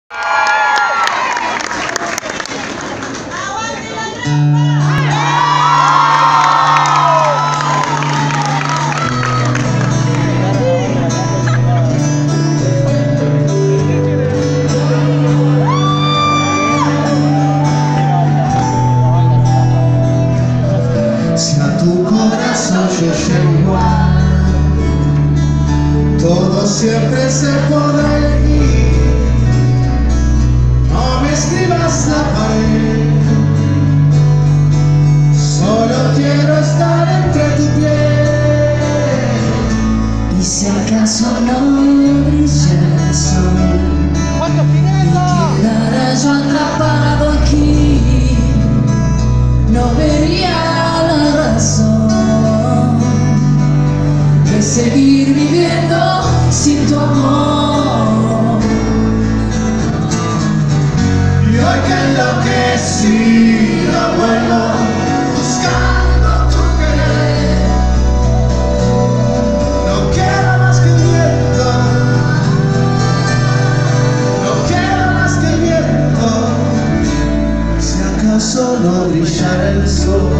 Si a tu corazón yo llego, todo siempre se podrá elegir. No me escribas la pared, solo quiero estar entre tu piel. Y si acaso no brilla el sol y quedara yo atrapado aquí, no vería la razón de seguir viviendo sin tu amor. Y hoy que enloquecido vuelvo buscando tu querer, no quiero más que el viento, no quiero más que el viento. Si acaso no brillara el sol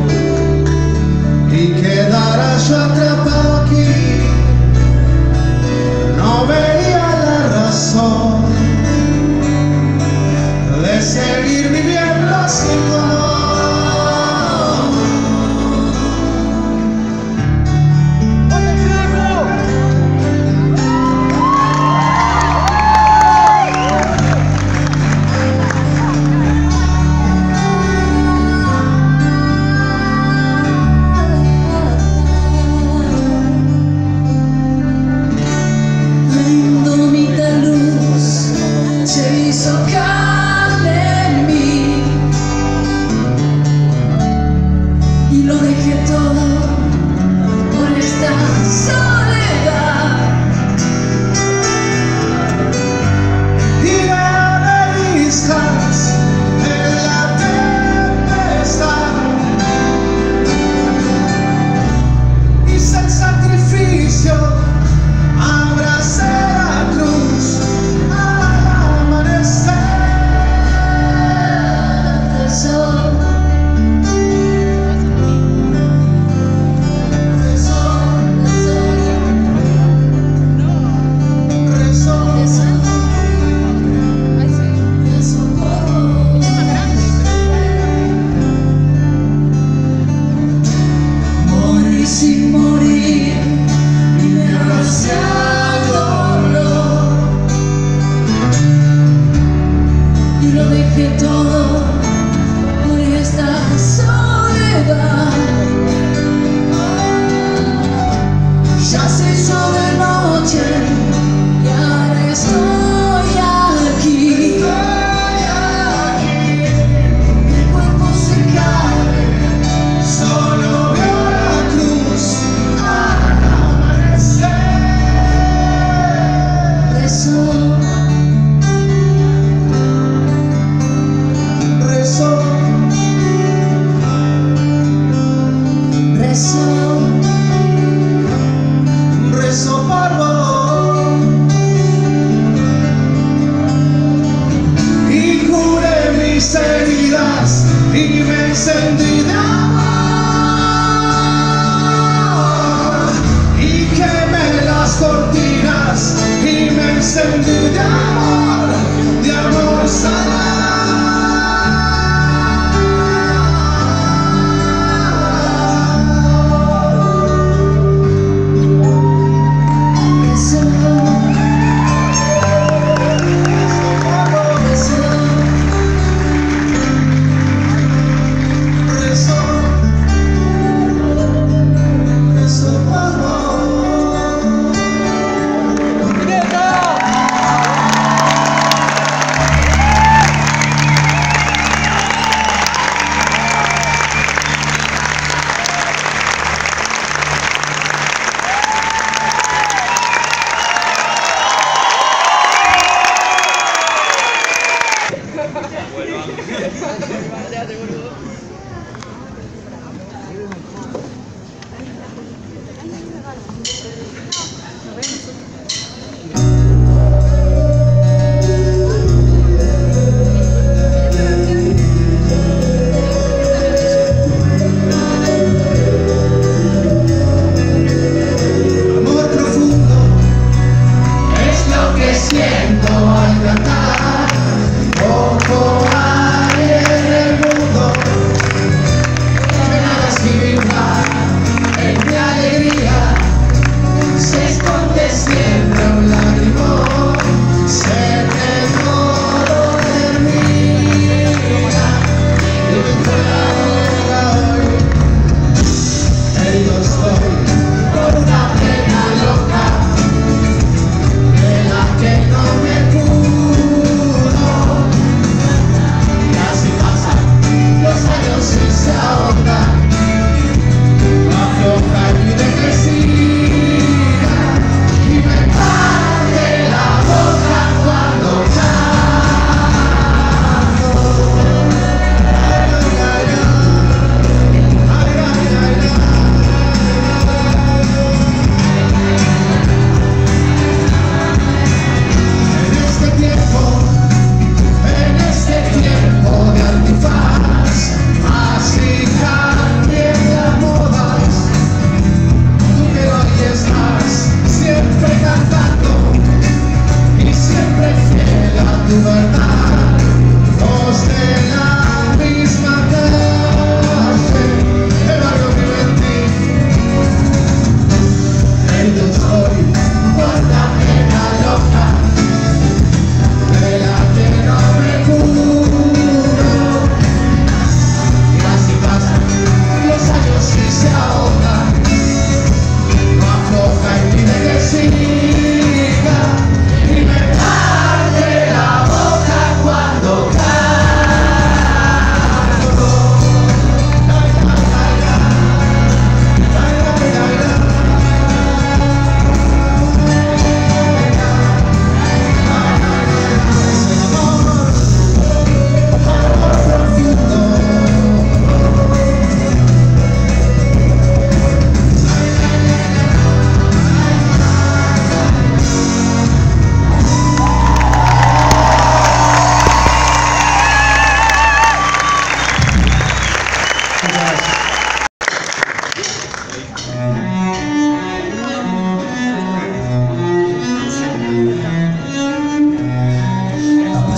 y quedara yo atrapado aquí, no vería la razón de seguir viviendo sin tu amor. La indómita luz se hizo carne en mí y lo dejé todo por esta soledad. Y de vistas en la tempestad hice el sacrificio, abracé la cruz al amanecer.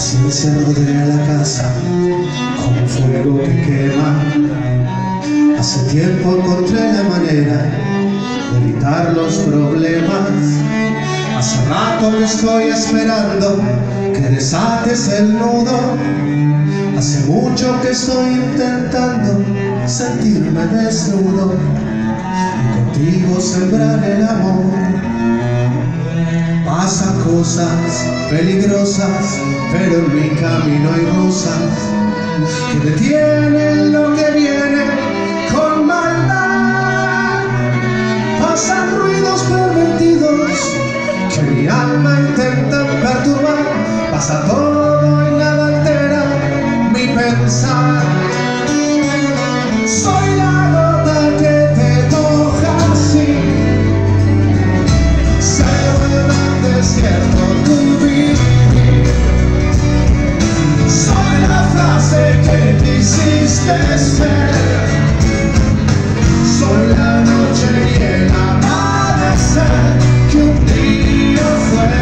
paciencia rodea la casa como un fuego que quema. Hace tiempo encontré la manera de evitar los problemas. Hace rato que estoy esperando que desates el nudo. Hace mucho que estoy intentando sentirme desnudo y contigo sembrar el amor. Pasan cosas peligrosas, pero en mi camino hay rosas que detienen lo que viene con maldad. Pasan ruidos pervertidos que mi alma intenta perturbar. Pasa todo y nada altera mi pensar. Soy la gota que te moja así. Se vuelve un desierto tu vivir. Soy la frase que quisiste ser. Soy la noche y el amanecer que un día fue.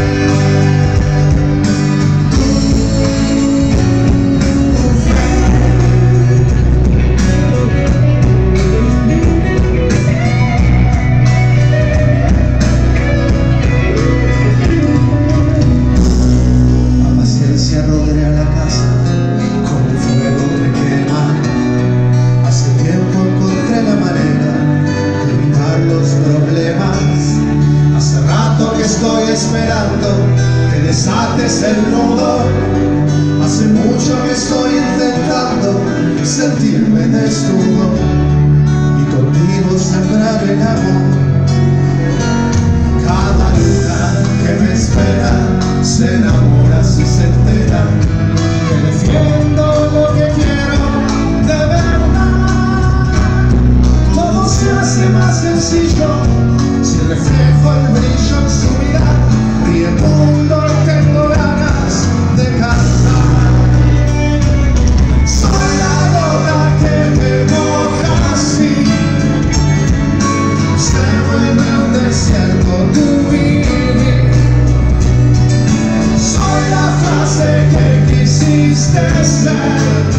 Rodea la casa como un fuego que quema. Hace tiempo encontré la manera de evitar los problemas. Hace rato que estoy esperando que desates el nudo. Hace mucho que estoy intentando sentirme desnudo y contigo sembrar el amor. Cada luna que me espera se enamora si se entera que defiendo lo que quiero de verdad. Todo se hace más sencillo si reflejo el brillo en su mirada. Ríe el mundo y tengo ganas de cantar. Soy la gota que te moja así. Se vuelve un desierto tu vivir. Soy la frase que quisiste ser.